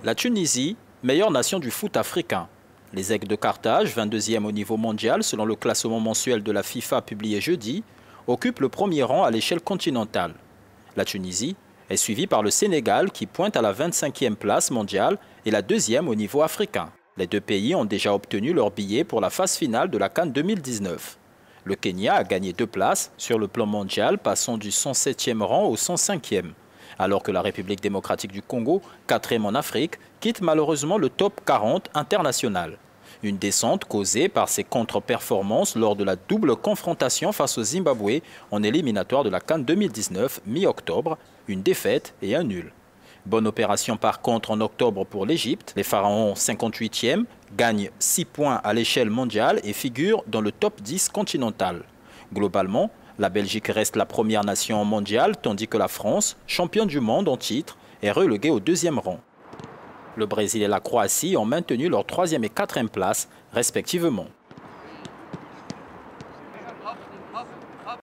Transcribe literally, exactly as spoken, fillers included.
La Tunisie, meilleure nation du foot africain. Les Aigles de Carthage, vingt-deuxième au niveau mondial selon le classement mensuel de la FIFA publié jeudi, occupent le premier rang à l'échelle continentale. La Tunisie est suivie par le Sénégal qui pointe à la vingt-cinquième place mondiale et la deuxième au niveau africain. Les deux pays ont déjà obtenu leur billet pour la phase finale de la CAN deux mille dix-neuf. Le Kenya a gagné deux places sur le plan mondial, passant du cent septième rang au cent cinquième. Alors que la République démocratique du Congo, quatrième en Afrique, quitte malheureusement le top quarante international. Une descente causée par ses contre-performances lors de la double confrontation face au Zimbabwe en éliminatoire de la CAN deux mille dix-neuf mi-octobre, une défaite et un nul. Bonne opération par contre en octobre pour l'Égypte. Les Pharaons cinquante-huitième gagnent six points à l'échelle mondiale et figurent dans le top dix continental. Globalement, la Belgique reste la première nation mondiale, tandis que la France, championne du monde en titre, est reléguée au deuxième rang. Le Brésil et la Croatie ont maintenu leur troisième et quatrième place, respectivement.